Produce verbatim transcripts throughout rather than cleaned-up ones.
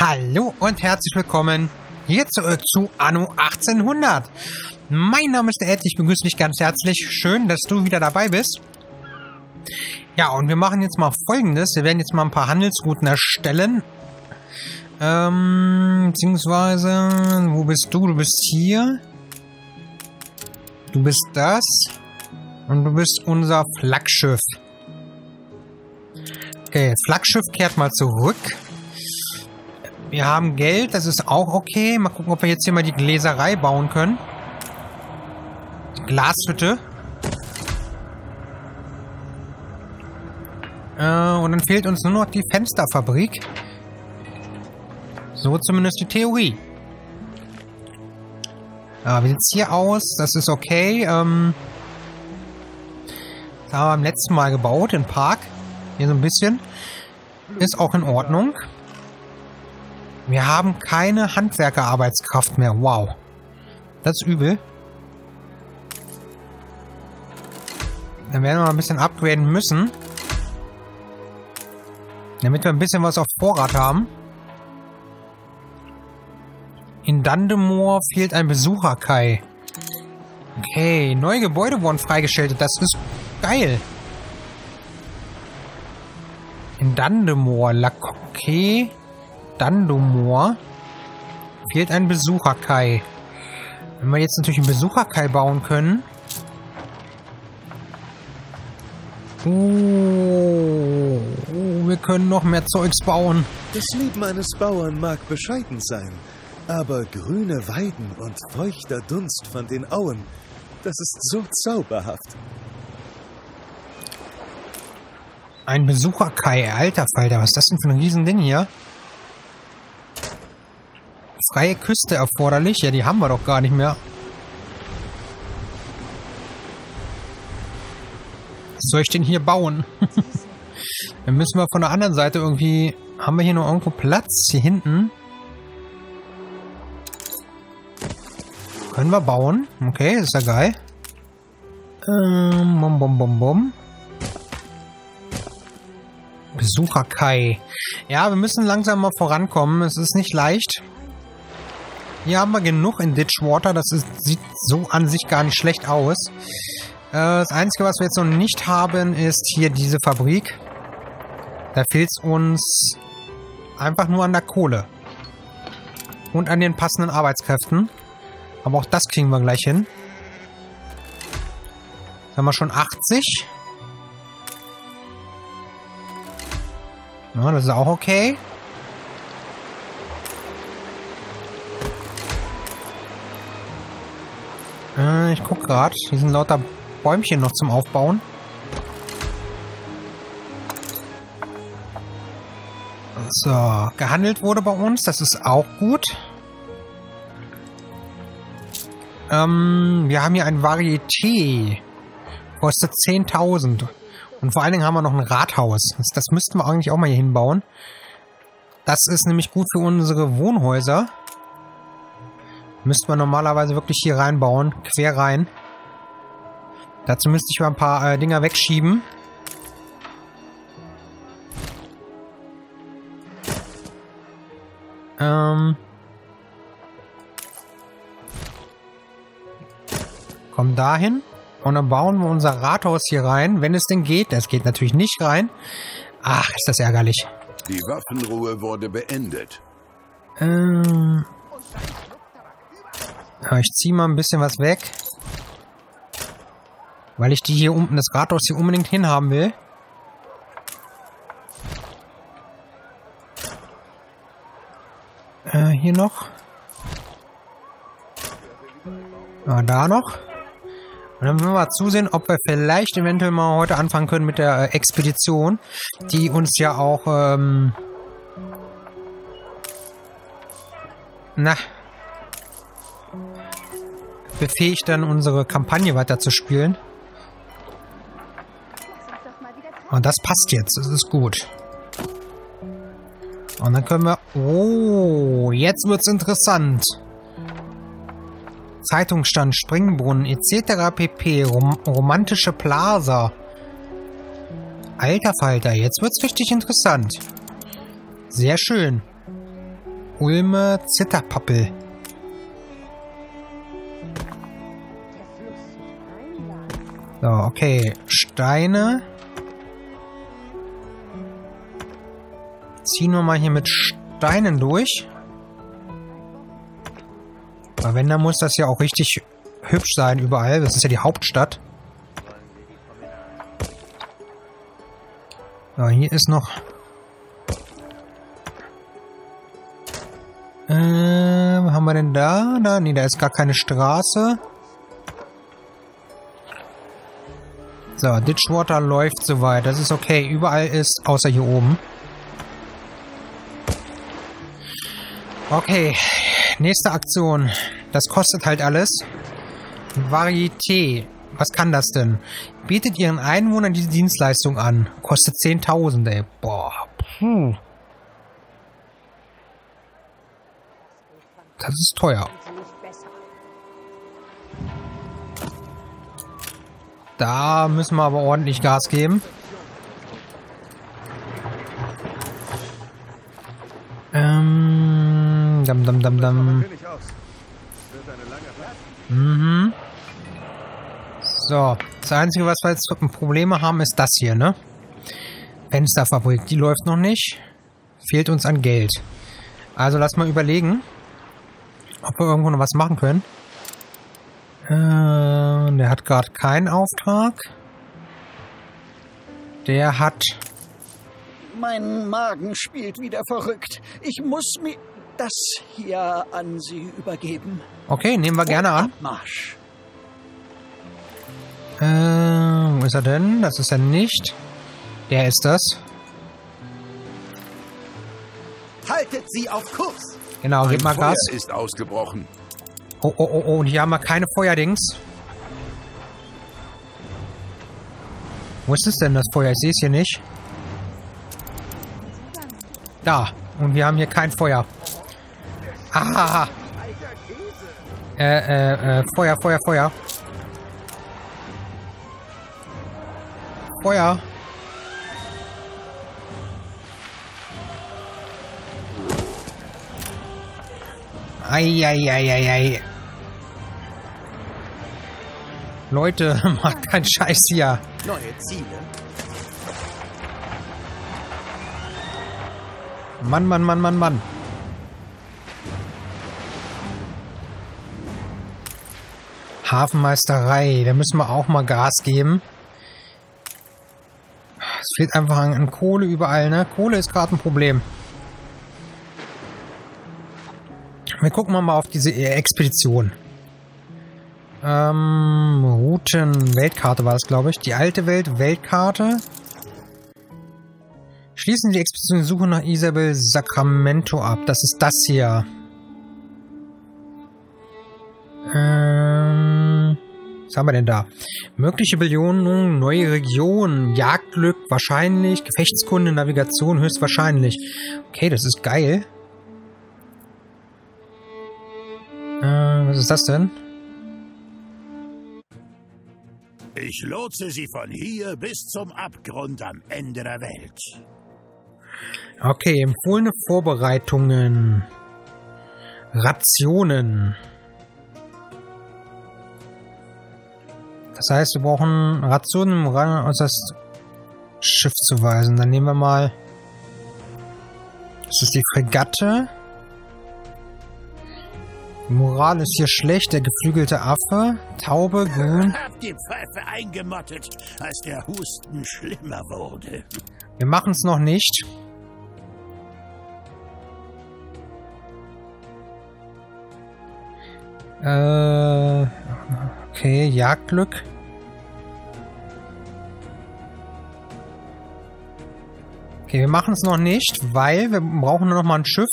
Hallo und herzlich willkommen hier zurück zu Anno achtzehnhundert. Mein Name ist der Ed, ich begrüße dich ganz herzlich. Schön, dass du wieder dabei bist. Ja, und wir machen jetzt mal Folgendes. Wir werden jetzt mal ein paar Handelsrouten erstellen. Ähm, beziehungsweise, wo bist du? Du bist hier. Du bist das. Und du bist unser Flaggschiff. Okay, Flaggschiff kehrt mal zurück. Wir haben Geld, das ist auch okay. Mal gucken, ob wir jetzt hier mal die Gläserei bauen können. Die Glashütte. Äh, und dann fehlt uns nur noch die Fensterfabrik. So zumindest die Theorie. Ja, wie sieht es hier aus? Das ist okay. Ähm, das haben wir beim letzten Mal gebaut, den Park. Hier so ein bisschen. Ist auch in Ordnung. Wir haben keine Handwerkerarbeitskraft mehr. Wow. Das ist übel. Dann werden wir mal ein bisschen upgraden müssen. Damit wir ein bisschen was auf Vorrat haben. In Dandemore fehlt ein Besucherkai. Okay, neue Gebäude wurden freigeschaltet. Das ist geil. In Dandemore, okay. Dandemore fehlt ein Besucherkai. Wenn wir jetzt natürlich einen Besucherkai bauen können. Oh, oh, wir können noch mehr Zeugs bauen. Das Leben eines Bauern mag bescheiden sein, aber grüne Weiden und feuchter Dunst von den Auen, das ist so zauberhaft. Ein Besucherkai, alter Falter, was ist das denn für ein Riesending hier? Freie Küste erforderlich? Ja, die haben wir doch gar nicht mehr. Was soll ich denn hier bauen? Dann müssen wir von der anderen Seite irgendwie... Haben wir hier noch irgendwo Platz? Hier hinten? Können wir bauen? Okay, das ist ja geil. Ähm, bum, bum, bum, bum. Besucherkai. Ja, wir müssen langsam mal vorankommen. Es ist nicht leicht. Hier haben wir genug in Ditchwater. Das ist, sieht so an sich gar nicht schlecht aus. Äh, das Einzige, was wir jetzt noch nicht haben, ist hier diese Fabrik. Da fehlt es uns einfach nur an der Kohle. Und an den passenden Arbeitskräften. Aber auch das kriegen wir gleich hin. Jetzt haben wir schon achtzig. Ja, das ist auch okay. Äh, ich guck gerade. Hier sind lauter Bäumchen noch zum Aufbauen. So, gehandelt wurde bei uns. Das ist auch gut. Ähm, wir haben hier ein Varieté. Kostet zehntausend. Und vor allen Dingen haben wir noch ein Rathaus. Das, das müssten wir eigentlich auch mal hier hinbauen. Das ist nämlich gut für unsere Wohnhäuser. Müssten wir normalerweise wirklich hier reinbauen. Quer rein. Dazu müsste ich mal ein paar äh, Dinger wegschieben. Ähm. Kommen dahin. Und dann bauen wir unser Rathaus hier rein, wenn es denn geht. Das geht natürlich nicht rein. Ach, ist das ärgerlich. Die Waffenruhe wurde beendet. Ähm. Ja, ich ziehe mal ein bisschen was weg. Weil ich die hier unten, das Rathaus hier unbedingt hinhaben will. Äh, hier noch. Ja, da noch. Und dann müssen wir mal zusehen, ob wir vielleicht eventuell mal heute anfangen können mit der äh, Expedition, die uns ja auch, ähm, na, befähigt dann unsere Kampagne weiterzuspielen. Und das passt jetzt, das ist gut. Und dann können wir, oh, jetzt wird's interessant. Zeitungsstand, Springbrunnen, et cetera pp. Rom romantische Plaza. Alter Falter, jetzt wird's richtig interessant. Sehr schön. Ulme, Zitterpappel. So, okay. Steine. Ziehen wir mal hier mit Steinen durch. Aber wenn, dann muss das ja auch richtig hübsch sein überall. Das ist ja die Hauptstadt. So, hier ist noch... Äh, was haben wir denn da? Da? Nee, da ist gar keine Straße. So, Ditchwater läuft soweit. Das ist okay. Überall ist, außer hier oben. Okay. Nächste Aktion. Das kostet halt alles. Varieté. Was kann das denn? Bietet ihren Einwohnern diese Dienstleistung an. Kostet zehntausend, ey. Boah. Puh. Das ist teuer. Da müssen wir aber ordentlich Gas geben. Ähm, dam, dam, dam, dam. Mhm. So, das Einzige, was wir jetzt Probleme haben, ist das hier, ne? Fensterfabrik, die läuft noch nicht. Fehlt uns an Geld. Also lass mal überlegen, ob wir irgendwo noch was machen können. Äh, der hat gerade keinen Auftrag. Der hat... Mein Magen spielt wieder verrückt. Ich muss mir das hier an Sie übergeben. Okay, nehmen wir gerne an. Marsch. Äh, wo ist er denn? Das ist er nicht. Der ist das. Haltet Sie auf Kurs. Genau, gib mal Feuer Gas. ist ausgebrochen. Oh, oh, oh, oh, und hier haben wir keine Feuerdings. Wo ist es denn, das Feuer? Ich sehe es hier nicht. Da. Und wir haben hier kein Feuer. Ah. Äh, äh, äh, Feuer, Feuer, Feuer. Feuer. Eieieiei. Leute, macht keinen Scheiß hier. Neue Ziele. Mann, Mann, Mann, Mann, Mann. Hafenmeisterei, da müssen wir auch mal Gas geben. Es fehlt einfach an, an Kohle überall, ne? Kohle ist gerade ein Problem. Wir gucken mal auf diese Expedition. Ähm, Routen, Weltkarte war das, glaube ich. Die alte Welt, Weltkarte. Schließen die Expedition Suche nach Isabel Sacramento ab. Das ist das hier. Ähm, was haben wir denn da? Mögliche Belohnung, neue Region, Jagdglück, wahrscheinlich, Gefechtskunde, Navigation, höchstwahrscheinlich. Okay, das ist geil. Äh, was ist das denn? Ich lotse Sie von hier bis zum Abgrund am Ende der Welt. Okay, empfohlene Vorbereitungen. Rationen. Das heißt, wir brauchen Rationen, um aus das Schiff zu weisen. Dann nehmen wir mal... Das ist die Fregatte. Die Moral ist hier schlecht. Der geflügelte Affe. Taube, grün. Hab die Pfeife eingemottet, als der Husten schlimmer wurde. Wir machen es noch nicht. Äh, okay, Jagdglück. Okay, wir machen es noch nicht, weil wir brauchen nur noch mal ein Schiff,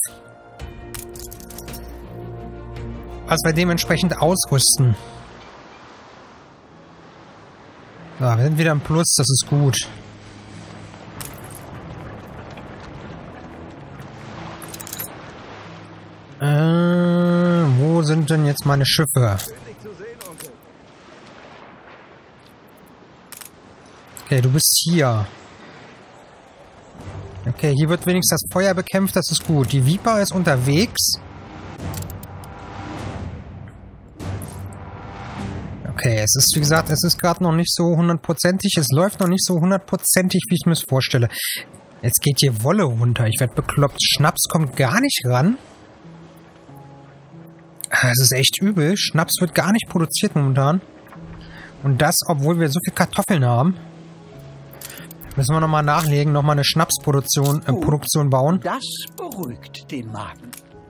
was wir dementsprechend ausrüsten. So, wir sind wieder im Plus, das ist gut. Äh, wo sind denn jetzt meine Schiffe? Okay, du bist hier. Okay, hier wird wenigstens das Feuer bekämpft, das ist gut. Die Viper ist unterwegs. Okay, es ist, wie gesagt, es ist gerade noch nicht so hundertprozentig. Es läuft noch nicht so hundertprozentig, wie ich mir es vorstelle. Jetzt geht hier Wolle runter. Ich werde bekloppt. Schnaps kommt gar nicht ran. Das ist echt übel. Schnaps wird gar nicht produziert momentan. Und das, obwohl wir so viel Kartoffeln haben. Müssen wir nochmal nachlegen, nochmal eine Schnapsproduktion äh, Produktion bauen. Das beruhigt den Magen.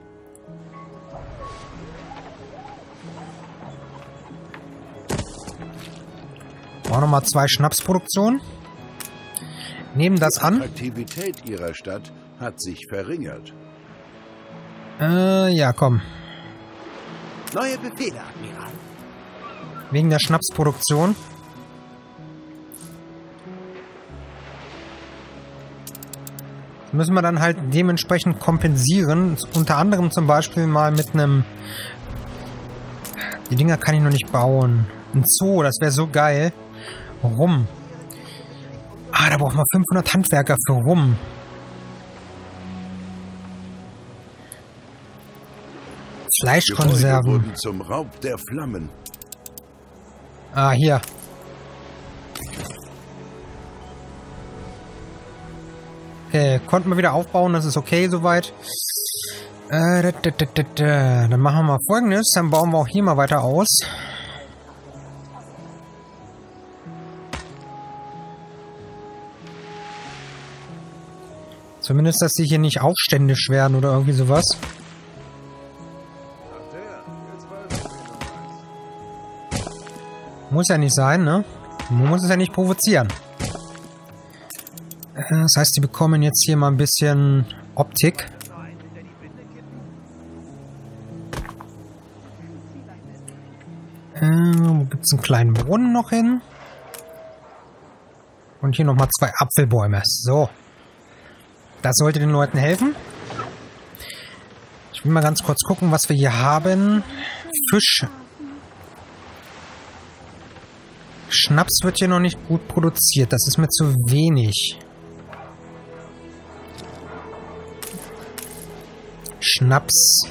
Auch nochmal zwei Schnapsproduktionen. Nehmen das an. Die Attraktivität ihrer Stadt hat sich verringert. Äh, ja, komm. Neue Befehle, Admiral. Wegen der Schnapsproduktion. Müssen wir dann halt dementsprechend kompensieren. Unter anderem zum Beispiel mal mit einem... Die Dinger kann ich noch nicht bauen. Ein Zoo, das wäre so geil. Rum. Ah, da brauchen wir fünfhundert Handwerker für Rum. Fleischkonserven. Gebäude wurden zum Raub der Flammen. Ah, hier. Okay, konnten wir wieder aufbauen, das ist okay soweit. Äh, da, da, da, da, da. Dann machen wir mal Folgendes, dann bauen wir auch hier mal weiter aus. Zumindest, dass sie hier nicht aufständisch werden oder irgendwie sowas. Muss ja nicht sein, ne? Man muss es ja nicht provozieren. Das heißt, die bekommen jetzt hier mal ein bisschen Optik. Äh, wo gibt es einen kleinen Brunnen noch hin? Und hier nochmal zwei Apfelbäume. So. Das sollte den Leuten helfen. Ich will mal ganz kurz gucken, was wir hier haben. Fisch. Schnaps wird hier noch nicht gut produziert. Das ist mir zu wenig. Schnaps.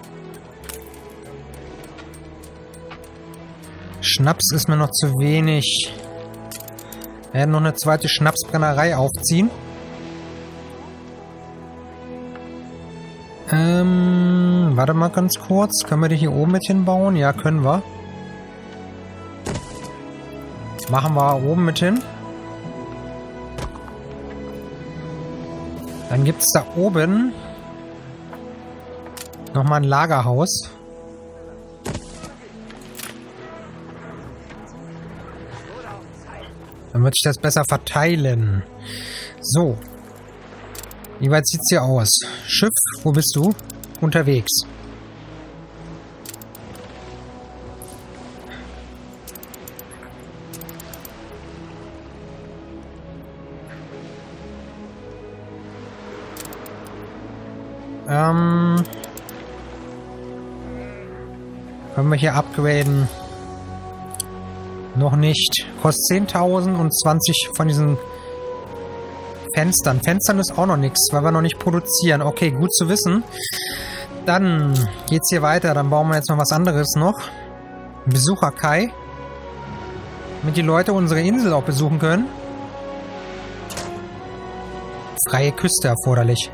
Schnaps ist mir noch zu wenig. Wir werden noch eine zweite Schnapsbrennerei aufziehen. Ähm, warte mal ganz kurz. Können wir die hier oben mit hinbauen? Ja, können wir. Machen wir oben mit hin. Dann gibt es da oben nochmal ein Lagerhaus. Dann wird sich das besser verteilen. So. Wie weit sieht es hier aus? Schiff, wo bist du? Unterwegs. Ähm... Können wir hier upgraden? Noch nicht. Kostet zehntausend und zwanzig von diesen Fenstern. Fenstern ist auch noch nichts, weil wir noch nicht produzieren. Okay, gut zu wissen. Dann geht's hier weiter. Dann bauen wir jetzt noch was anderes noch. Besucher-Kai. Damit die Leute unsere Insel auch besuchen können. Freie Küste erforderlich.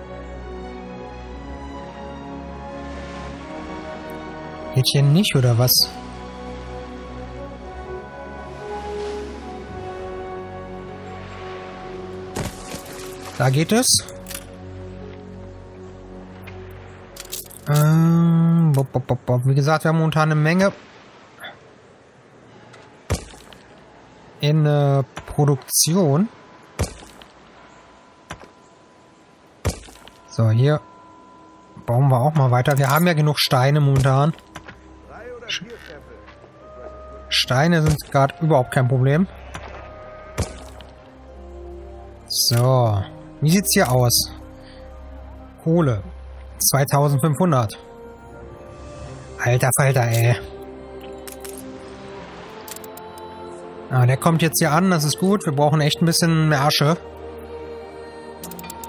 Geht hier nicht, oder was? Da geht es. Ähm, bop, bop, bop, bop. Wie gesagt, wir haben momentan eine Menge in äh, Produktion. So, hier bauen wir auch mal weiter. Wir haben ja genug Steine momentan. Steine sind gerade überhaupt kein Problem. So. Wie sieht's hier aus? Kohle. zweitausendfünfhundert. Alter Falter, ey. Ah, der kommt jetzt hier an. Das ist gut. Wir brauchen echt ein bisschen mehr Asche.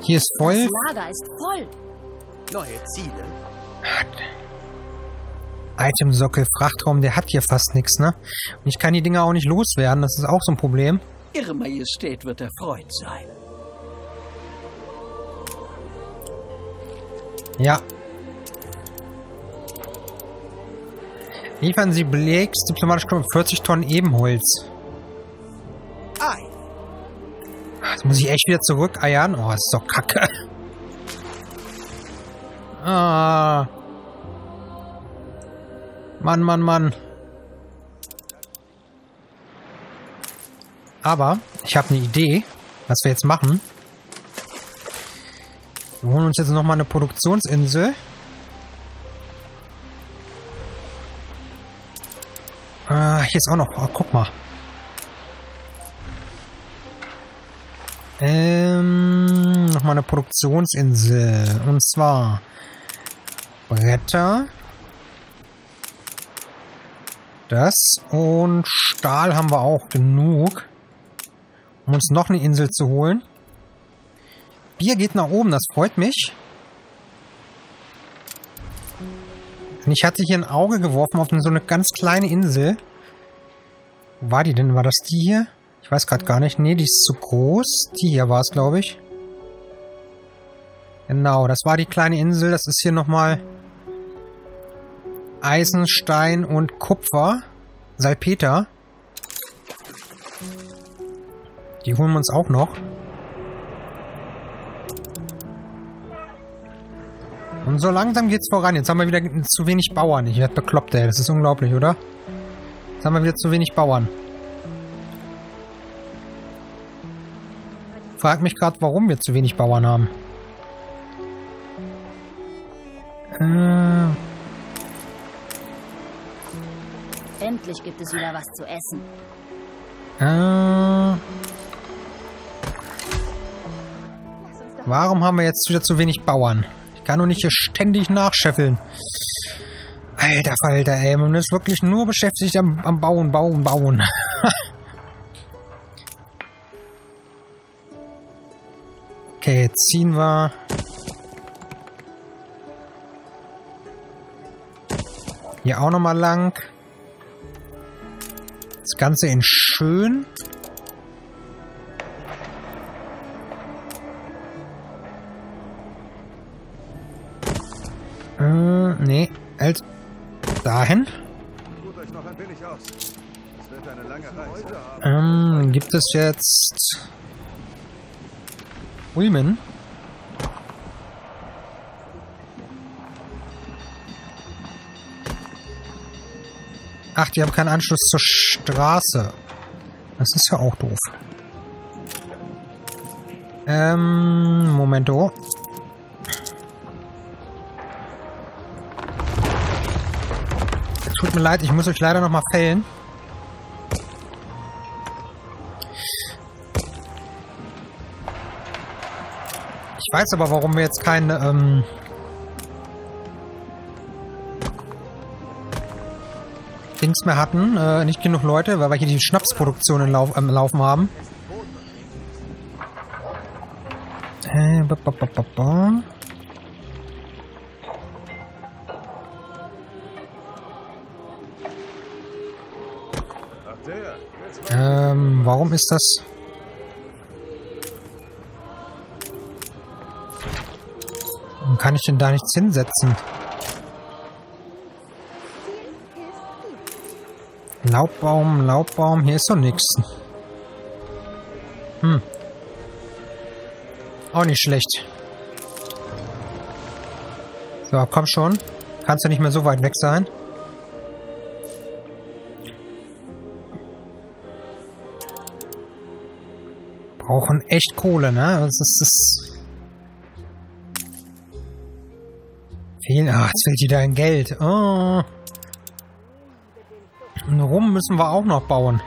Hier ist voll. Das Lager ist voll. Neue Ziele. Itemsockel, Frachtraum, der hat hier fast nichts, ne? Und ich kann die Dinger auch nicht loswerden, das ist auch so ein Problem. Ihre Majestät wird erfreut sein. Ja. Liefern Sie Blakes, diplomatisch vierzig Tonnen Ebenholz. Ei. Jetzt muss ich echt wieder zurückeiern. Oh, ist doch kacke. Ah. Mann, Mann, Mann. Aber ich habe eine Idee, was wir jetzt machen. Wir holen uns jetzt nochmal eine Produktionsinsel. Ah, hier ist auch noch. Oh, guck mal. Ähm, nochmal eine Produktionsinsel. Und zwar Bretter. Das und Stahl haben wir auch genug, um uns noch eine Insel zu holen. Bier geht nach oben, das freut mich. Und ich hatte hier ein Auge geworfen auf so eine ganz kleine Insel. Wo war die denn? War das die hier? Ich weiß gerade gar nicht. Nee, die ist zu groß. Die hier war es, glaube ich. Genau, das war die kleine Insel. Das ist hier nochmal Eisen, Stein und Kupfer. Salpeter. Die holen wir uns auch noch. Und so langsam geht's voran. Jetzt haben wir wieder zu wenig Bauern. Ich werde bekloppt, ey. Das ist unglaublich, oder? Jetzt haben wir wieder zu wenig Bauern. Frag mich gerade, warum wir zu wenig Bauern haben. Äh... Endlich gibt es wieder was zu essen. Äh, warum haben wir jetzt wieder zu wenig Bauern? Ich kann doch nicht hier ständig nachscheffeln. Alter Falter, ey. Man ist wirklich nur beschäftigt am, am Bauen, Bauen, Bauen. Okay, jetzt ziehen wir... Hier auch nochmal lang. Das Ganze in schön. Äh, nee. Halt. Dahin. Ruht euch noch ein wenig aus. Es wird eine lange Reise. Ähm, gibt es jetzt... Ulmen? Ach, die haben keinen Anschluss zur Straße. Das ist ja auch doof. Ähm, Momento. Tut mir leid, ich muss euch leider noch mal fällen. Ich weiß aber, warum wir jetzt keine, ähm... Dings mehr hatten. Äh, nicht genug Leute, weil wir hier die Schnapsproduktion im Lauf, ähm, Laufen haben. Äh, ba, ba, ba, ba, ba. Ähm, warum ist das... Warum kann ich denn da nichts hinsetzen? Laubbaum, Laubbaum, hier ist doch nichts. Hm. Auch nicht schlecht. So, komm schon. Kannst du nicht mehr so weit weg sein. Brauchen echt Kohle, ne? Das ist das. Fehlen. Ah, jetzt fehlt wieder ein Geld. Oh. Und rum müssen wir auch noch bauen.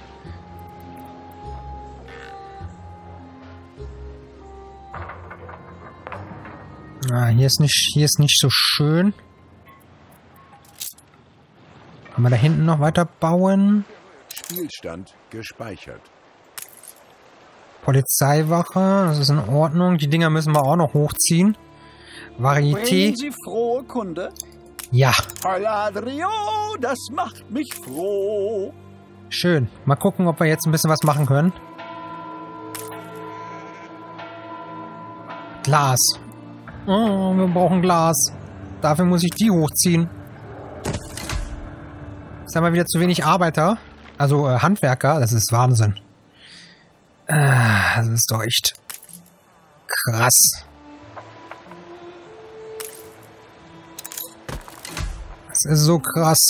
Ah, hier ist nicht, hier ist nicht so schön. Kann man da hinten noch weiter bauen? Spielstand gespeichert. Polizeiwache, das ist in Ordnung. Die Dinger müssen wir auch noch hochziehen. Varieté. Bringen Sie frohe Kunde? Ja. Paladrio, das macht mich froh. Schön. Mal gucken, ob wir jetzt ein bisschen was machen können. Glas. Oh, wir brauchen Glas. Dafür muss ich die hochziehen. Jetzt haben wir wieder zu wenig Arbeiter. Also äh, Handwerker. Das ist Wahnsinn. Äh, das ist doch echt krass. Das ist so krass.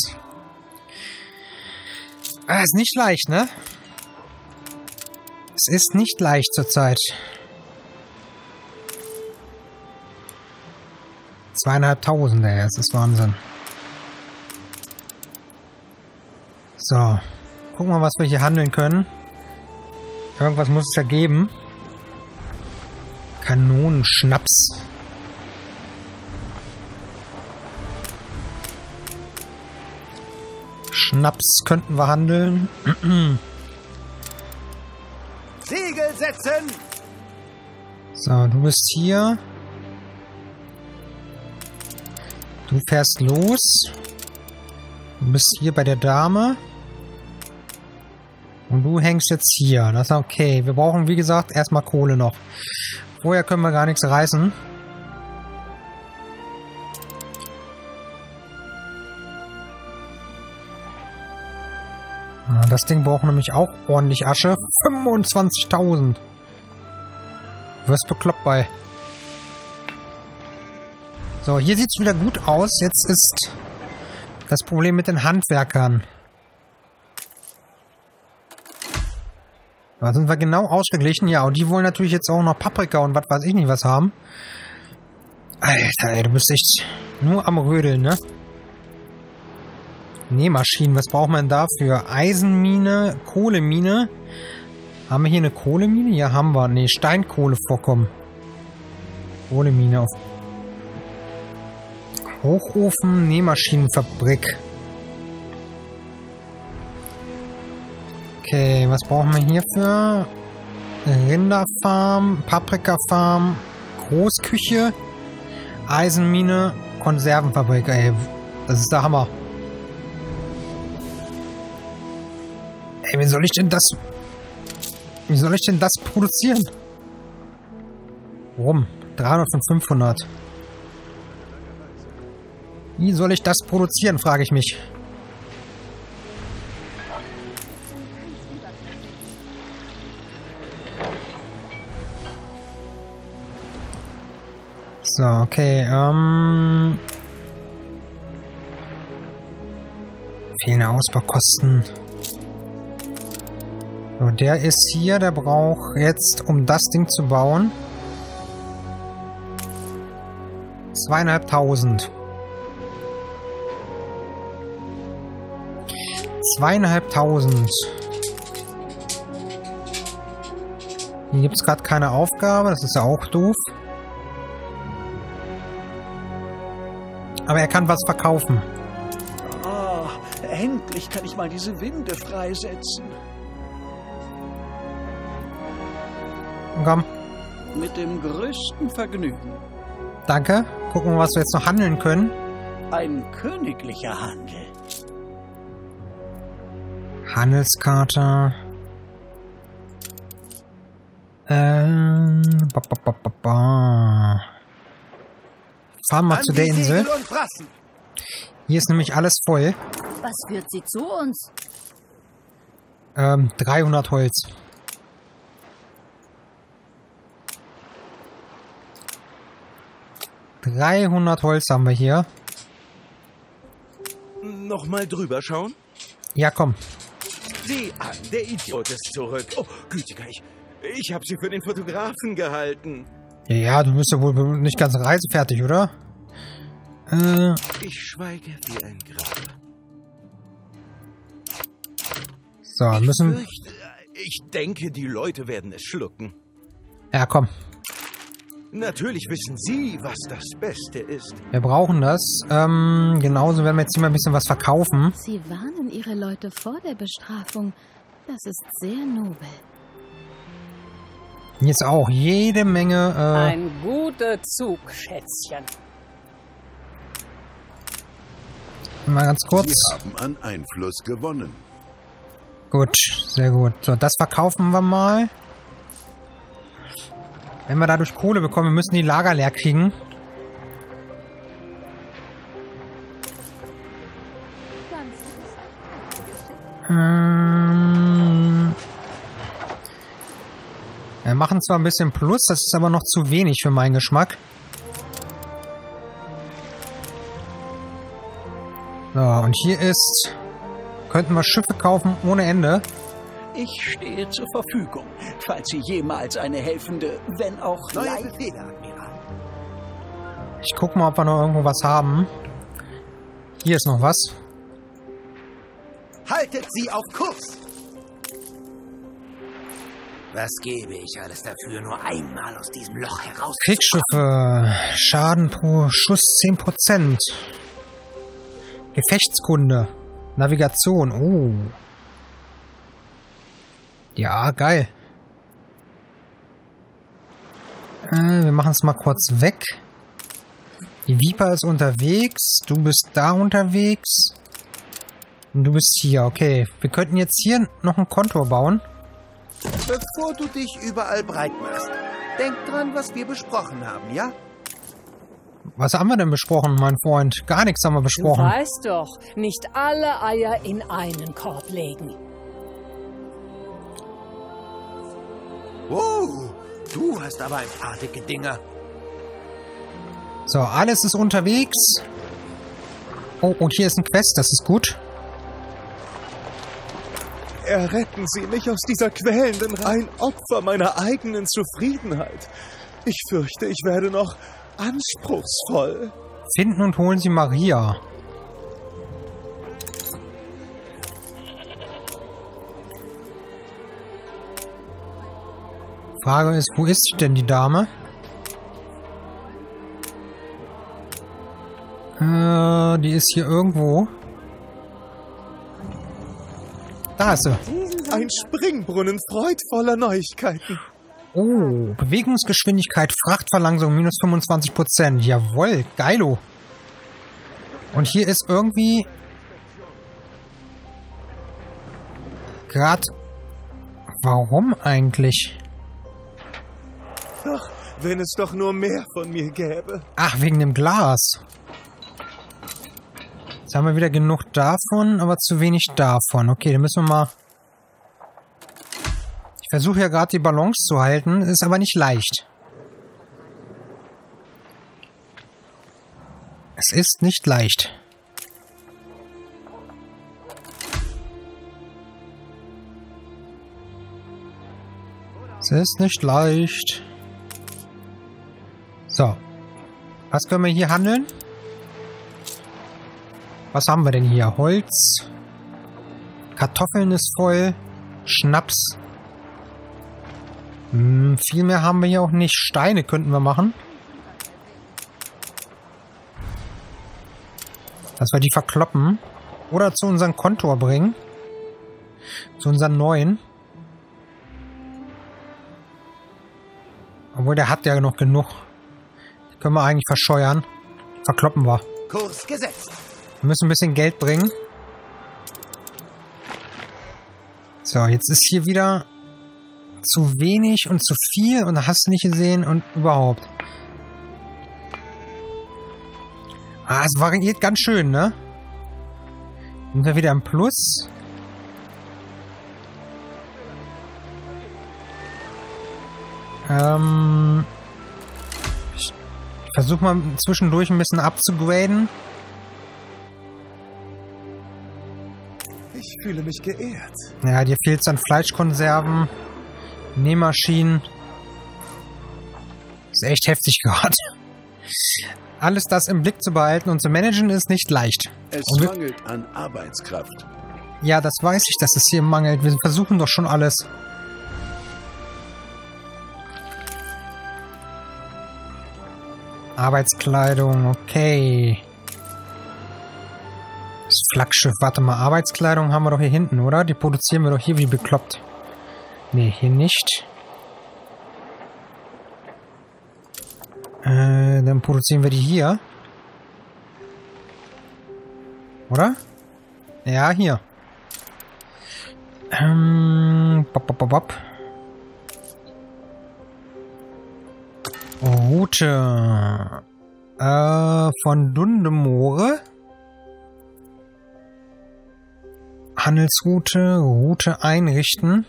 Ah, ist nicht leicht, ne? Es ist nicht leicht zurzeit. Zweieinhalbtausend, ey, das ist Wahnsinn. So. Gucken wir, was wir hier handeln können. Irgendwas muss es ja geben. Kanonenschnaps. Schnaps könnten wir handeln. Segel setzen! So, du bist hier. Du fährst los. Du bist hier bei der Dame. Und du hängst jetzt hier. Das ist okay. Wir brauchen, wie gesagt, erstmal Kohle noch. Vorher können wir gar nichts reißen. Das Ding braucht nämlich auch ordentlich Asche. fünfundzwanzigtausend. Du wirst bekloppt bei. So, hier sieht es wieder gut aus. Jetzt ist das Problem mit den Handwerkern. Da sind wir genau ausgeglichen. Ja, und die wollen natürlich jetzt auch noch Paprika und was weiß ich nicht was haben. Alter, ey, du bist echt nur am Rödeln, ne? Nähmaschinen, was braucht man dafür? Eisenmine, Kohlemine. Haben wir hier eine Kohlemine? Ja, haben wir. Ne, Steinkohlevorkommen. Kohlemine auf Hochofen, Nähmaschinenfabrik. Okay, was brauchen wir hierfür? Rinderfarm, Paprikafarm, Großküche, Eisenmine, Konservenfabrik. Ey, das ist der Hammer. Ey, wie soll ich denn das... Wie soll ich denn das produzieren? Warum? dreihundert von fünfhundert. Wie soll ich das produzieren, frage ich mich. So, okay, ähm... fehlende Ausbaukosten. So, der ist hier, der braucht jetzt, um das Ding zu bauen, zweieinhalbtausend. Zweieinhalbtausend. Hier gibt es gerade keine Aufgabe, das ist ja auch doof. Aber er kann was verkaufen. Ah, endlich kann ich mal diese Winde freisetzen. Komm. Mit dem größten Vergnügen. Danke. Gucken wir, was wir jetzt noch handeln können. Ein königlicher Handel. Handelskarte. Ähm. Ba, ba, ba, ba, ba. Fahren wir zu der Insel. Hier ist nämlich alles voll. Was führt sie zu uns? Ähm, dreihundert Holz. dreihundert Holz haben wir hier. Nochmal drüber schauen? Ja, komm. Sieh an, der Idiot ist zurück. Oh, gütiger, ich, ich habe sie für den Fotografen gehalten. Ja, du bist ja wohl nicht ganz reisefertig, oder? Äh. Ich schweige wie ein Grab. So, müssen... Ich fürchte, ich denke, die Leute werden es schlucken. Ja, komm. Natürlich wissen Sie, was das Beste ist. Wir brauchen das. Ähm, genauso werden wir jetzt hier mal ein bisschen was verkaufen. Sie warnen Ihre Leute vor der Bestrafung. Das ist sehr nobel. Jetzt auch jede Menge... Äh, Ein guter Zug, Schätzchen. mal ganz kurz. Sie haben an Einfluss gewonnen. Gut, sehr gut. So, das verkaufen wir mal. Wenn wir dadurch Kohle bekommen, wir müssen die Lager leer kriegen. Ähm, wir machen zwar ein bisschen Plus, das ist aber noch zu wenig für meinen Geschmack. So, und hier ist... Könnten wir Schiffe kaufen ohne Ende. Ich stehe zur Verfügung, falls Sie jemals eine helfende, wenn auch Neue leicht... Befehle, Admiral. Ich guck mal, ob wir noch irgendwo was haben. Hier ist noch was. Haltet sie auf Kurs! Was gebe ich alles dafür, nur einmal aus diesem Loch heraus? Kriegsschiffe. Schaden pro Schuss zehn Prozent. Gefechtskunde. Navigation. Oh. Ja, geil. Äh, wir machen es mal kurz weg. Die Viper ist unterwegs. Du bist da unterwegs. Und du bist hier. Okay. Wir könnten jetzt hier noch ein Kontor bauen. Bevor du dich überall breit machst, denk dran, was wir besprochen haben, ja? Was haben wir denn besprochen, mein Freund? Gar nichts haben wir Du besprochen. weißt doch, nicht alle Eier in einen Korb legen. Oh, du hast aber ein paar dicke Dinger. So, alles ist unterwegs. Oh, und hier ist ein Quest, das ist gut. Erretten Sie mich aus dieser quälenden Reihe. Ein Opfer meiner eigenen Zufriedenheit. Ich fürchte, ich werde noch anspruchsvoll. Finden und holen Sie Maria. Frage ist, wo ist denn die Dame? Äh, die ist hier irgendwo. Da ist sie. Ein Springbrunnen freudvoller Neuigkeiten. Oh, Bewegungsgeschwindigkeit, Frachtverlangsamung minus fünfundzwanzig Prozent. Jawohl, geilo. Und hier ist irgendwie... Gerade... Warum eigentlich? Doch, wenn es doch nur mehr von mir gäbe. Ach, wegen dem Glas. Jetzt haben wir wieder genug davon, aber zu wenig davon. Okay, dann müssen wir mal... Ich versuche ja gerade die Balance zu halten, ist aber nicht leicht. Es ist nicht leicht. Es ist nicht leicht. So. Was können wir hier handeln? Was haben wir denn hier? Holz. Kartoffeln ist voll. Schnaps. Hm, viel mehr haben wir hier auch nicht. Steine könnten wir machen. Dass wir die verkloppen. Oder zu unserem Kontor bringen. Zu unserem neuen. Obwohl, der hat ja noch genug. Die können wir eigentlich verscheuern. Verkloppen wir. Kurs gesetzt. Wir müssen ein bisschen Geld bringen. So, jetzt ist hier wieder zu wenig und zu viel und hast du nicht gesehen und überhaupt. Ah, es variiert ganz schön, ne? Sind wir wieder im Plus? Ähm... Ich versuche mal zwischendurch ein bisschen abzugraden. Ich fühle mich geehrt. Ja, dir fehlt es an Fleischkonserven, Nähmaschinen. Ist echt heftig gerade. Alles das im Blick zu behalten und zu managen ist nicht leicht. Es Und wir, mangelt an Arbeitskraft. ja, das weiß ich, dass es hier mangelt. Wir versuchen doch schon alles. Arbeitskleidung, okay. Das Flaggschiff, warte mal, Arbeitskleidung haben wir doch hier hinten, oder? Die produzieren wir doch hier wie bekloppt. Nee, hier nicht. Äh, dann produzieren wir die hier. Oder? Ja, hier. Ähm, bop, bop, bop, bop. Route äh, von Dundemore. Handelsroute, Route einrichten.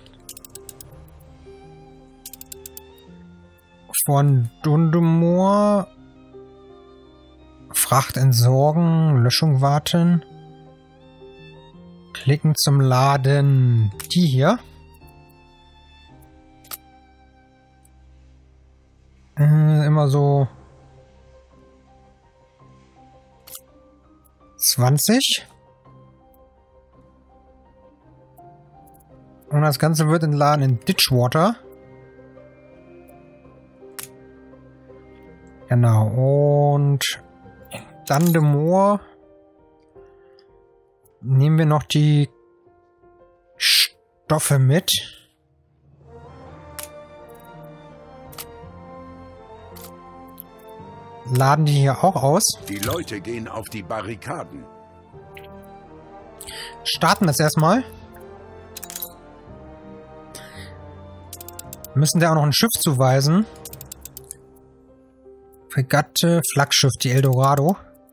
Von Dundemore. Fracht entsorgen, Löschung warten. Klicken zum Laden. Die hier. Äh, immer so zwanzig. Und das Ganze wird entladen in Ditchwater. Genau. Und in Dundemore nehmen wir noch die Stoffe mit. Laden die hier auch aus. Die Leute gehen auf die Barrikaden. Starten das erstmal. Müssen der auch noch ein Schiff zuweisen. Fregatte, Flaggschiff, die Eldorado.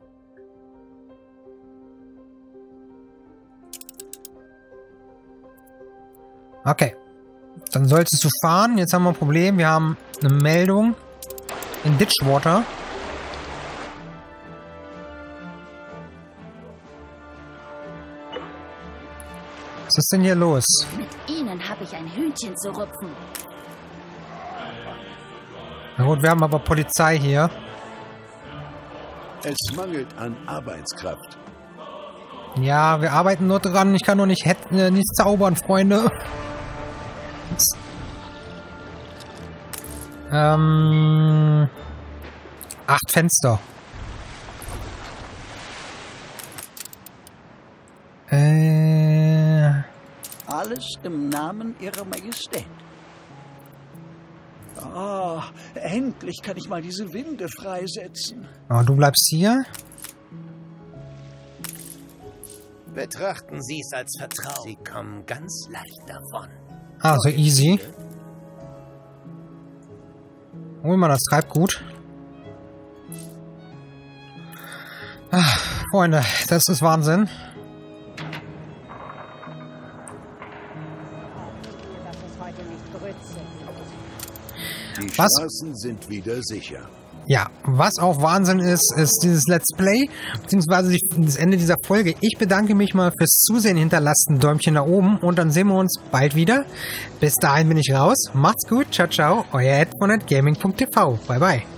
Okay. Dann solltest du fahren. Jetzt haben wir ein Problem. Wir haben eine Meldung in Ditchwater. Was ist denn hier los? Mit Ihnen habe ich ein Hühnchen zu rupfen. Na gut, wir haben aber Polizei hier. Es mangelt an Arbeitskraft. Ja, wir arbeiten nur dran. Ich kann doch nicht, äh, nicht zaubern, Freunde. ähm, acht Fenster. Äh... Alles im Namen Ihrer Majestät. Ah, endlich kann ich mal diese Winde freisetzen. Oh, du bleibst hier? Betrachten Sie es als Vertrauen. Sie kommen ganz leicht davon. Ah, so easy. Hol mal das Treibgut. Ach, Freunde, das ist Wahnsinn. Die Was? Straßen sind wieder sicher. Ja, was auch Wahnsinn ist, ist dieses Let's Play, beziehungsweise die, das Ende dieser Folge. Ich bedanke mich mal fürs Zusehen, hinterlasst ein Däumchen nach oben und dann sehen wir uns bald wieder. Bis dahin bin ich raus. Macht's gut, ciao, ciao, euer Ed von gaming punkt t v. Bye, bye.